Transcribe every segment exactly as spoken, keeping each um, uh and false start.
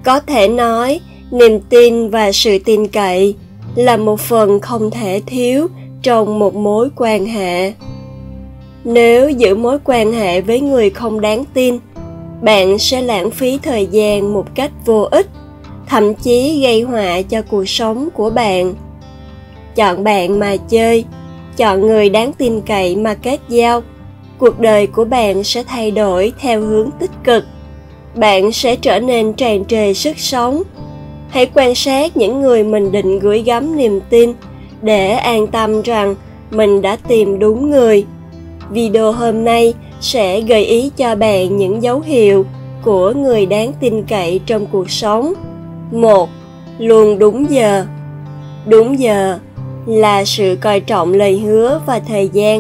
Có thể nói, niềm tin và sự tin cậy là một phần không thể thiếu trong một mối quan hệ. Nếu giữ mối quan hệ với người không đáng tin, bạn sẽ lãng phí thời gian một cách vô ích, thậm chí gây họa cho cuộc sống của bạn. Chọn bạn mà chơi, chọn người đáng tin cậy mà kết giao, cuộc đời của bạn sẽ thay đổi theo hướng tích cực. Bạn sẽ trở nên tràn trề sức sống. Hãy quan sát những người mình định gửi gắm niềm tin để an tâm rằng mình đã tìm đúng người. Video hôm nay sẽ gợi ý cho bạn những dấu hiệu của người đáng tin cậy trong cuộc sống. một. Luôn đúng giờ. Đúng giờ là sự coi trọng lời hứa và thời gian.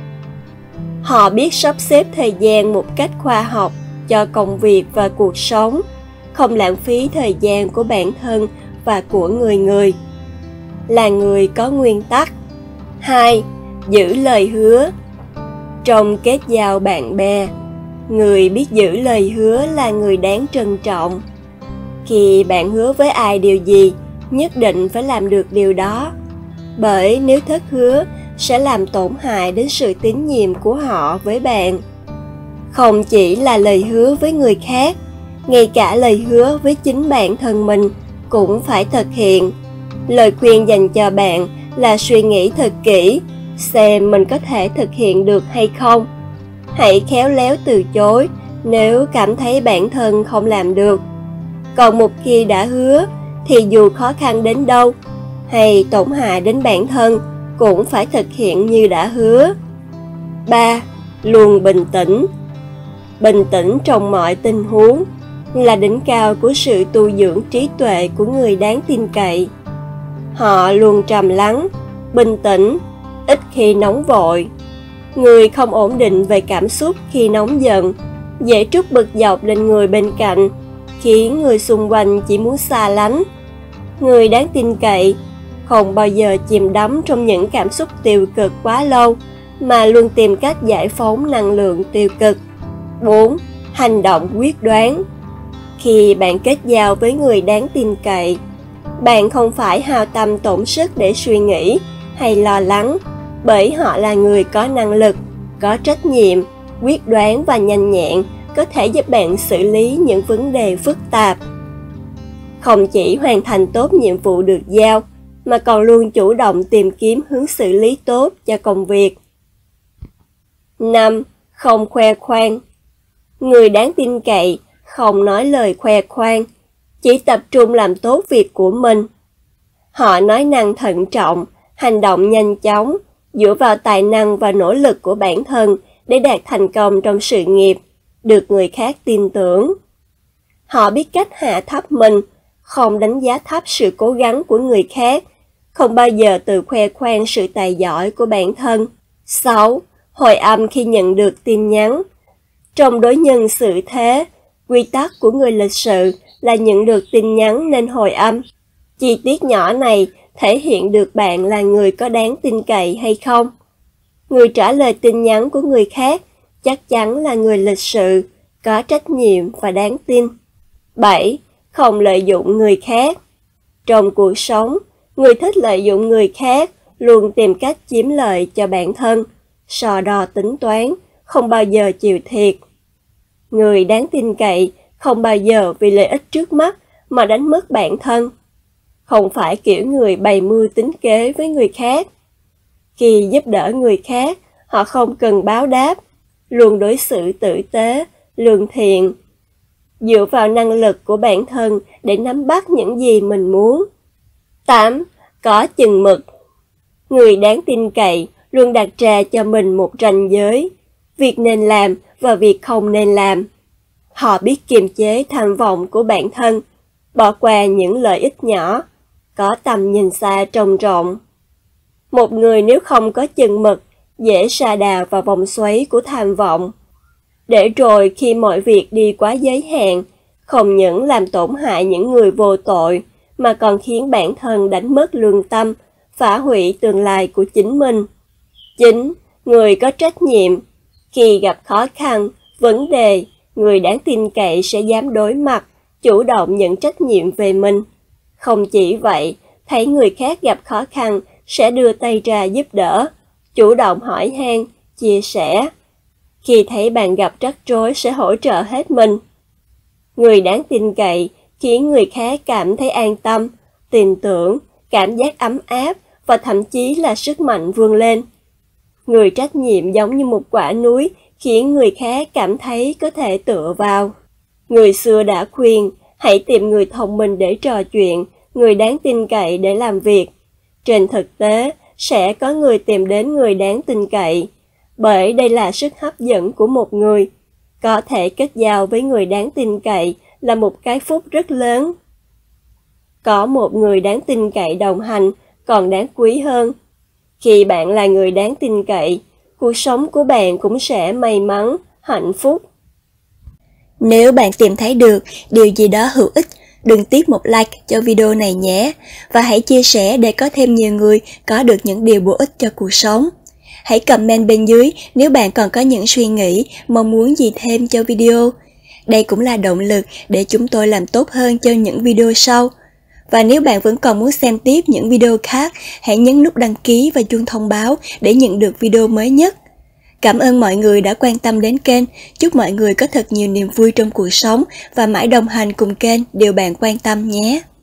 Họ biết sắp xếp thời gian một cách khoa học cho công việc và cuộc sống, không lãng phí thời gian của bản thân và của người người. Là người có nguyên tắc. hai. Giữ lời hứa. Trong kết giao bạn bè, người biết giữ lời hứa là người đáng trân trọng. Khi bạn hứa với ai điều gì, nhất định phải làm được điều đó. Bởi nếu thất hứa, sẽ làm tổn hại đến sự tín nhiệm của họ với bạn. Không chỉ là lời hứa với người khác, ngay cả lời hứa với chính bản thân mình cũng phải thực hiện. Lời khuyên dành cho bạn là suy nghĩ thật kỹ, xem mình có thể thực hiện được hay không. Hãy khéo léo từ chối nếu cảm thấy bản thân không làm được. Còn một khi đã hứa, thì dù khó khăn đến đâu, hay tổn hại đến bản thân, cũng phải thực hiện như đã hứa. ba. Luôn bình tĩnh. Bình tĩnh trong mọi tình huống là đỉnh cao của sự tu dưỡng trí tuệ của người đáng tin cậy. Họ luôn trầm lắng, bình tĩnh, ít khi nóng vội. Người không ổn định về cảm xúc khi nóng giận, dễ trút bực dọc lên người bên cạnh, khiến người xung quanh chỉ muốn xa lánh. Người đáng tin cậy không bao giờ chìm đắm trong những cảm xúc tiêu cực quá lâu, mà luôn tìm cách giải phóng năng lượng tiêu cực. bốn. Hành động quyết đoán. Khi bạn kết giao với người đáng tin cậy, bạn không phải hao tâm tổn sức để suy nghĩ hay lo lắng, bởi họ là người có năng lực, có trách nhiệm, quyết đoán và nhanh nhẹn, có thể giúp bạn xử lý những vấn đề phức tạp. Không chỉ hoàn thành tốt nhiệm vụ được giao, mà còn luôn chủ động tìm kiếm hướng xử lý tốt cho công việc. năm. Không khoe khoang. Người đáng tin cậy không nói lời khoe khoang, chỉ tập trung làm tốt việc của mình. Họ nói năng thận trọng, hành động nhanh chóng, dựa vào tài năng và nỗ lực của bản thân để đạt thành công trong sự nghiệp, được người khác tin tưởng. Họ biết cách hạ thấp mình, không đánh giá thấp sự cố gắng của người khác, không bao giờ tự khoe khoang sự tài giỏi của bản thân. sáu. Hồi âm khi nhận được tin nhắn. Trong đối nhân xử thế, quy tắc của người lịch sự là nhận được tin nhắn nên hồi âm. Chi tiết nhỏ này thể hiện được bạn là người có đáng tin cậy hay không. Người trả lời tin nhắn của người khác chắc chắn là người lịch sự, có trách nhiệm và đáng tin. bảy. Không lợi dụng người khác. Trong cuộc sống, người thích lợi dụng người khác luôn tìm cách chiếm lợi cho bản thân, so đo tính toán, không bao giờ chịu thiệt. Người đáng tin cậy không bao giờ vì lợi ích trước mắt mà đánh mất bản thân. Không phải kiểu người bày mưu tính kế với người khác. Khi giúp đỡ người khác, họ không cần báo đáp, luôn đối xử tử tế, lương thiện, dựa vào năng lực của bản thân để nắm bắt những gì mình muốn. tám. Có chừng mực. Người đáng tin cậy luôn đặt ra cho mình một ranh giới, việc nên làm và việc không nên làm. Họ biết kiềm chế tham vọng của bản thân, bỏ qua những lợi ích nhỏ, có tầm nhìn xa trông rộng. Một người nếu không có chừng mực, dễ sa đà vào vòng xoáy của tham vọng. Để rồi khi mọi việc đi quá giới hạn, không những làm tổn hại những người vô tội, mà còn khiến bản thân đánh mất lương tâm, phá hủy tương lai của chính mình. chín. Người có trách nhiệm. Khi gặp khó khăn, vấn đề, người đáng tin cậy sẽ dám đối mặt, chủ động nhận trách nhiệm về mình. Không chỉ vậy, thấy người khác gặp khó khăn sẽ đưa tay ra giúp đỡ, chủ động hỏi han, chia sẻ. Khi thấy bạn gặp rắc rối sẽ hỗ trợ hết mình. Người đáng tin cậy khiến người khác cảm thấy an tâm, tin tưởng, cảm giác ấm áp và thậm chí là sức mạnh vươn lên. Người trách nhiệm giống như một quả núi khiến người khác cảm thấy có thể tựa vào. Người xưa đã khuyên, hãy tìm người thông minh để trò chuyện, người đáng tin cậy để làm việc. Trên thực tế, sẽ có người tìm đến người đáng tin cậy, bởi đây là sức hấp dẫn của một người. Có thể kết giao với người đáng tin cậy là một cái phúc rất lớn. Có một người đáng tin cậy đồng hành còn đáng quý hơn. Khi bạn là người đáng tin cậy, cuộc sống của bạn cũng sẽ may mắn, hạnh phúc. Nếu bạn tìm thấy được điều gì đó hữu ích, đừng tiếc một like cho video này nhé, và hãy chia sẻ để có thêm nhiều người có được những điều bổ ích cho cuộc sống. Hãy comment bên dưới nếu bạn còn có những suy nghĩ, mong muốn gì thêm cho video. Đây cũng là động lực để chúng tôi làm tốt hơn cho những video sau. Và nếu bạn vẫn còn muốn xem tiếp những video khác, hãy nhấn nút đăng ký và chuông thông báo để nhận được video mới nhất. Cảm ơn mọi người đã quan tâm đến kênh. Chúc mọi người có thật nhiều niềm vui trong cuộc sống và mãi đồng hành cùng kênh điều bạn quan tâm nhé.